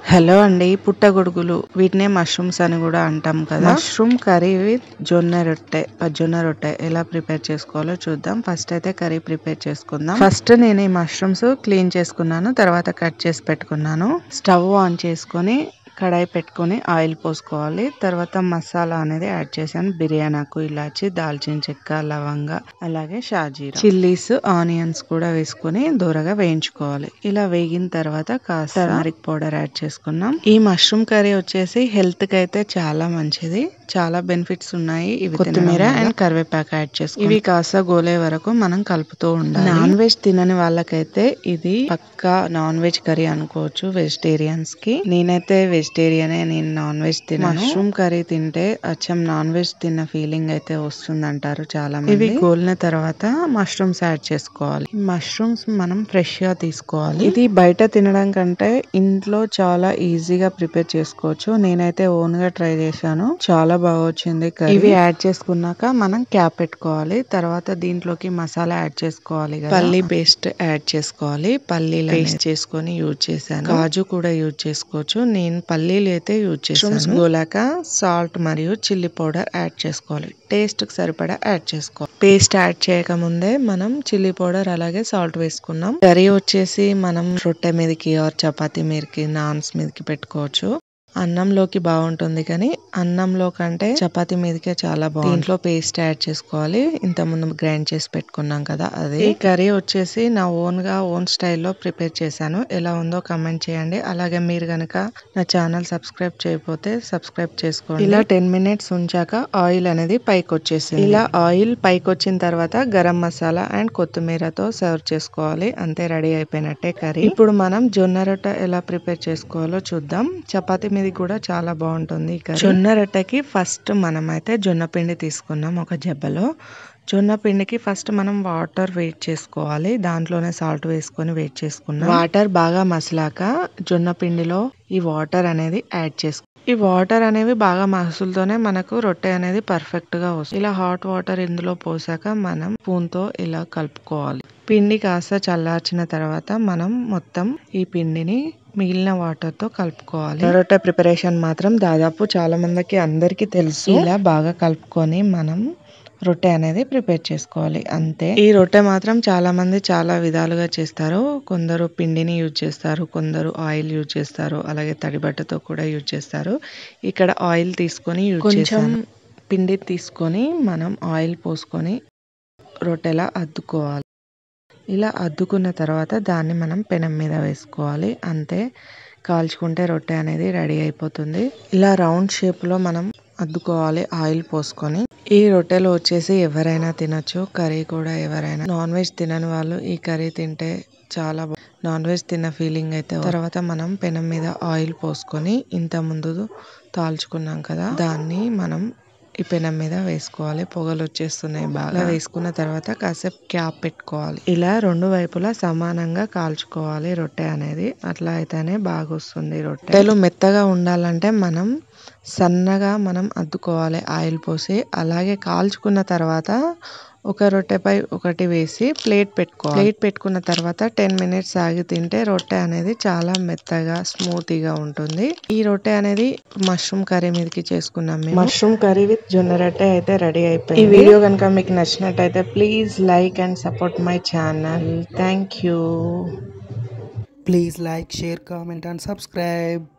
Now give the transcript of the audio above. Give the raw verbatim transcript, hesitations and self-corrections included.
Hello అండి, పుట్టగొడుగులు వీటినే మష్రూమ్స్ అని కూడా అంటాం కదా. మష్రూమ్ కర్రీ విత్ జొన్న రొట్టె జొన్న రొట్టె ఎలా ప్రిపేర్ చేసుకోవాలో చూద్దాం. ఫస్ట్ అయితే కర్రీ ప్రిపేర్ చేసుకుందాం. ఫస్ట్ నేను ఈ మష్రూమ్స్ క్లీన్ చేసుకున్నాను, తర్వాత కట్ చేసి పెట్టుకున్నాను. స్టవ్ ఆన్ చేసుకొని కడాయి పెట్టుకొని ఆయిల్ పోసుకోవాలి. తర్వాత మసాలా అనేది యాడ్ చేశాను. బిర్యానీ ఆకు, ఇలాచి, దాల్చిన చెక్క, లవంగ, అలాగే షాజీరా, చిల్లీస్, ఆనియన్స్ కూడా వేసుకొని దూరగా వేయించుకోవాలి. ఇలా వేగిన తర్వాత కాస్త టర్మరిక్ పౌడర్ యాడ్ చేసుకున్నాం. ఈ మష్రూమ్ కర్రీ వచ్చేసి హెల్త్ కి అయితే చాలా మంచిది, చాలా బెనిఫిట్స్ ఉన్నాయి. ఇవి కొత్తిమీర అండ్ కరివేపాకు యాడ్ చేసుకుని ఇవి కాస్త గోలే వరకు మనం కలుపుతూ ఉండాలి. నాన్ వెజ్ తినని వాళ్ళకైతే ఇది పక్కా నాన్ వెజ్ కర్రీ అనుకోవచ్చు. వెజిటేరియన్స్ కి, నేనైతే వెజిటేరియనే, నేను నాన్ వెజ్ తినను. మష్రూమ్ కర్రీ తింటే అచ్చం నాన్ వెజ్ తిన్న ఫీలింగ్ అయితే వస్తుంది అంటారు చాలా మంది. ఇవి గోలిన తర్వాత మష్రూమ్స్ యాడ్ చేసుకోవాలి. మష్రూమ్స్ మనం ఫ్రెష్ గా తీసుకోవాలి. ఇది బయట తినడం కంటే ఇంట్లో చాలా ఈజీగా ప్రిపేర్ చేసుకోవచ్చు. నేనైతే ఓన్ గా ట్రై చేశాను, చాలా బాగా వచ్చింది కర్రీ. ఇవి యాడ్ చేసుకున్నాక మనం క్యాప్ పెట్టుకోవాలి. తర్వాత దీంట్లోకి మసాలా యాడ్ చేసుకోవాలి కదా. పల్లీ పేస్ట్ యాడ్ చేసుకోవాలి. పల్లీలు పేస్ట్ చేసుకొని యూజ్ చేశాను. కాజు కూడా యూజ్ చేసుకోవచ్చు. నేను పల్లీలు అయితే యూజ్ చేశాను. గోలాక సాల్ట్ మరియు చిల్లీ పౌడర్ యాడ్ చేసుకోవాలి. టేస్ట్ కి సరిపడా యాడ్ చేసుకోవాలి. పేస్ట్ యాడ్ చేయక ముందే మనం చిల్లీ పౌడర్ అలాగే సాల్ట్ వేసుకున్నాం. కర్రీ వచ్చేసి మనం రొట్టె మీదకి ఆర్ చపాతీ మీదకి, నాన్స్ మీదకి పెట్టుకోవచ్చు. అన్నంలోకి బాగుంటుంది, కానీ అన్నంలో కంటే చపాతీ మీదకే చాలా బాగుంటుంది. దీంట్లో పేస్ట్ యాడ్ చేసుకోవాలి. ఇంత ముందు గ్రైండ్ చేసి పెట్టుకున్నాం కదా అది. ఈ కర్రీ వచ్చేసి నా ఓన్ గా ఓన్ స్టైల్లో ప్రిపేర్ చేశాను. ఎలా ఉందో కమెంట్ చేయండి. అలాగే మీరు గనక నా ఛానల్ సబ్స్క్రైబ్ చేయకపోతే సబ్స్క్రైబ్ చేసుకోండి. ఇలా టెన్ మినిట్స్ ఉంచాక ఆయిల్ అనేది పైకి వచ్చేసింది. ఇలా ఆయిల్ పైకి వచ్చిన తర్వాత గరం మసాలా అండ్ కొత్తిమీరతో సర్వ్ చేసుకోవాలి. అంతే, రెడీ అయిపోయినట్టే కర్రీ. ఇప్పుడు మనం జొన్న రొట్టె ఎలా ప్రిపేర్ చేసుకోవాలో చూద్దాం. చపాతీ మీద కూడా చాలా బాగుంటుంది ఈ కర్రీ. జొన్న రొట్టెకి ఫస్ట్ మనం అయితే జొన్న పిండి తీసుకున్నాం ఒక జబ్బలో. జొన్న పిండికి ఫస్ట్ మనం వాటర్ వేట్ చేసుకోవాలి. దాంట్లోనే సాల్ట్ వేసుకొని వేట్ చేసుకున్నాం. వాటర్ బాగా మసలాక జొన్న పిండిలో ఈ వాటర్ అనేది యాడ్ చేసుకో ఈ వాటర్ అనేవి బాగా మసులుతోనే మనకు రొట్టె అనేది పర్ఫెక్ట్ గా వస్తుంది. ఇలా హాట్ వాటర్ ఇందులో పోసాక మనం స్పూన్ తో ఇలా కలుపుకోవాలి. పిండి కాస్త చల్లార్చిన తర్వాత మనం మొత్తం ఈ పిండిని మిగిలిన వాటర్ తో కలుపుకోవాలి. రొట్టె ప్రిపరేషన్ మాత్రం దాదాపు చాలా మందికి అందరికి తెలుసు. ఇలా బాగా కలుపుకొని మనం రొట్టె అనేది ప్రిపేర్ చేసుకోవాలి. అంతే. ఈ రొట్టె మాత్రం చాలా మంది చాలా విధాలుగా చేస్తారు. కొందరు పిండిని యూజ్ చేస్తారు, కొందరు ఆయిల్ యూజ్ చేస్తారు, అలాగే తడి బట్టతో కూడా యూజ్ చేస్తారు. ఇక్కడ ఆయిల్ తీసుకొని యూజ్ కొంచెం పిండి తీసుకొని మనం ఆయిల్ పోసుకొని రొట్టెలా అద్దుకోవాలి. ఇలా అద్దుకున్న తర్వాత దాన్ని మనం పెనం మీద వేసుకోవాలి. అంతే, కాల్చుకుంటే రొట్టె అనేది రెడీ అయిపోతుంది. ఇలా రౌండ్ షేప్ లో మనం అద్దుకోవాలి ఆయిల్ పోసుకొని. ఈ రొట్టెలు వచ్చేసి ఎవరైనా తినొచ్చు. కర్రీ కూడా ఎవరైనా, నాన్ వెజ్ తినని వాళ్ళు ఈ కర్రీ తింటే చాలా నాన్ వెజ్ తిన్న ఫీలింగ్ అయితే. తర్వాత మనం పెనం మీద ఆయిల్ పోసుకొని ఇంత ముందు తాల్చుకున్నాం కదా, దాన్ని మనం ఈ పెనం మీద వేసుకోవాలి. పొగలు వచ్చేస్తున్నాయి బాగా. వేసుకున్న తర్వాత కాసేపు క్యాప్ పెట్టుకోవాలి. ఇలా రెండు వైపులా సమానంగా కాల్చుకోవాలి రొట్టె అనేది. అట్లా అయితేనే బాగా వస్తుంది రొట్టె. రొట్టెలు మెత్తగా ఉండాలంటే మనం సన్నగా మనం అద్దుకోవాలి ఆయిల్ పోసి. అలాగే కాల్చుకున్న తర్వాత ఒక రొట్టెపై ఒకటి వేసి ప్లేట్ పెట్టుకోవాలి. ప్లేట్ పెట్టుకున్న తర్వాత టెన్ మినిట్స్ ఆగి తింటే రొట్టె అనేది చాలా మెత్తగా స్మూతీగా ఉంటుంది. ఈ రొట్టె అనేది మష్రూమ్ కర్రీ మీదకి చేసుకున్నాం మేము. మష్రూమ్ కర్రీ విత్ జొన్న రొట్టె అయితే రెడీ అయిపోయింది. ఈ వీడియో కనుక మీకు నచ్చినట్టయితే please like and support my channel. Thank you. Please like, share, comment and subscribe.